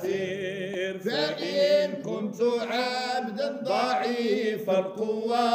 يسير، فإن كنت عبدا ضعيف القوى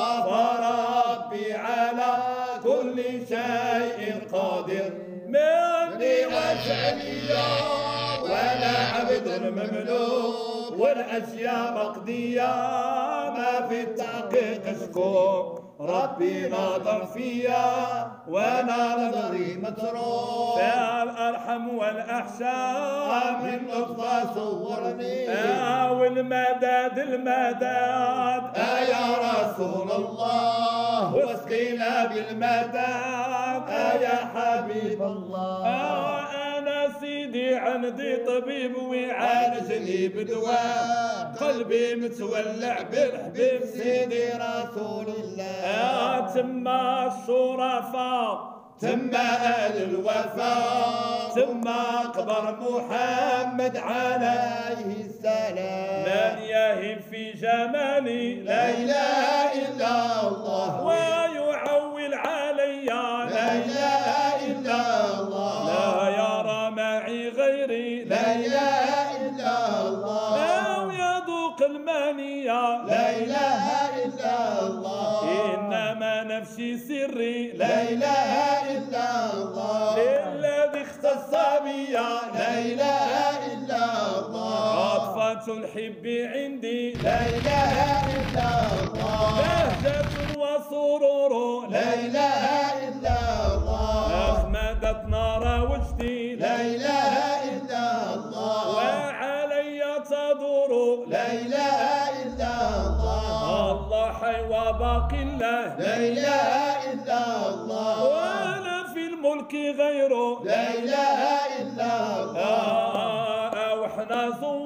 فربي على كل شيء قادر. مني أجعلي وأنا عبد مملوك، والأشياء مقضية ما في التحقيق اشكو. ربي ناظر فيا وأنا نظري متروك، فالأرحم والأحشاء من لطفة صورني، والمداد المداد يا رسول الله، واسقينا بالمداد يا حبيب الله. أنا سيدي عندي طبيب ويعالجني بدواء، قلبي متولع بالحبيب سيدي رسول الله. تما الشرفاء تما آل الوفاء تما قبر محمد عليه السلام، من يهب في جمالي لا إله إلا الله، ويعول علي لا إله إلا الله، لا يرى معي غيري لا إله إلا الله، أو يذوق المنية لا إله إلا الله، إنما نفسي سري لا إله إلا الله، للذي اختص بي لا إله إلا الله، عطفة الحب عندي لا إله إلا الله، بهجة وسرور لا إله إلا الله، أخمدت نار وجدي لا إله إلا الله، وعلي تدور لا إله إلا الله، الله حي وباقي الله لا إله إلا الله، ولا في الملك غيره لا إله إلا الله، وإحنا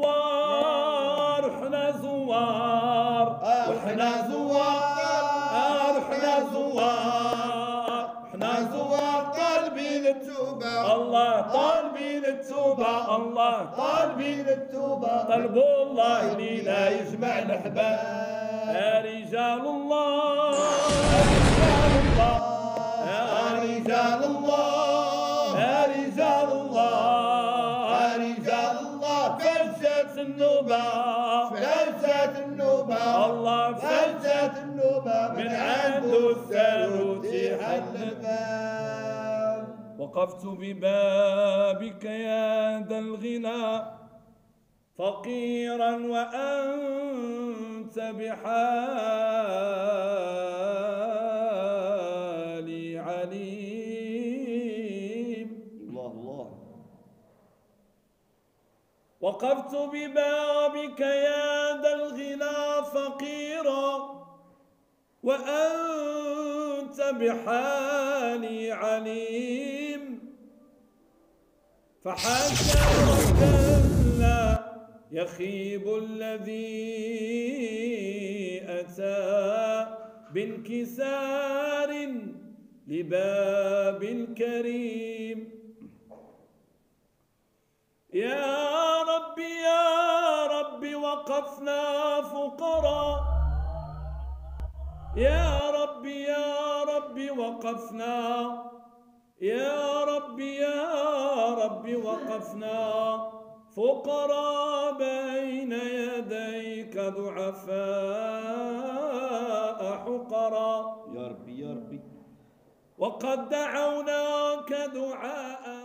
زوار وإحنا زوار وإحنا زوار وإحنا زوار وإحنا زوار طالبين التوبة، الله طالبين التوبة، الله طالبين التوبة، طلب الله لينا يجمع الأحباب. يا رجال الله يا رجال الله يا رجال الله يا رجال الله يا رجال الله، فلسة النوبة فلسة النوبة، الله فلسة النوبة من عنده الثالوث حل الباب. وقفت ببابك يا ذا الغنى فقيرا وأنت بحالي عليم. الله الله. وقفت ببابك يا ذا الغنى فقيرا وأنت بحالي عليم، فحاشا وكلا يخيب الذي أتى بانكسار لباب الكريم. يا ربي يا ربي وقفنا فقراء، يا ربي يا ربي وقفنا، يا ربي يا ربي وقفنا فقراء بين يديك ضعفاء حقراء. يا ربي يا ربي وقد دعوناك دعاء